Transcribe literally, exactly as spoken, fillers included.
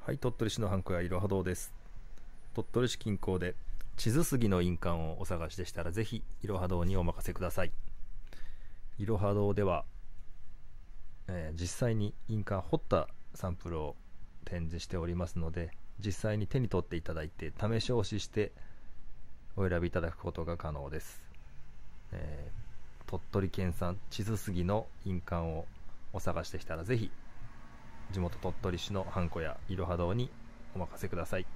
はい、鳥取市のハンコ屋いろは堂です。鳥取市近郊で地図杉の印鑑をお探しでしたら、ぜひいろは堂にお任せください。いろは堂では、えー実際に印鑑彫ったサンプルを展示しておりますので、実際に手に取っていただいて試し押ししてお選びいただくことが可能です。えー鳥取県産地図杉の印鑑をお探しでしたら、ぜひ地元鳥取市のハンコ屋いろは堂にお任せください。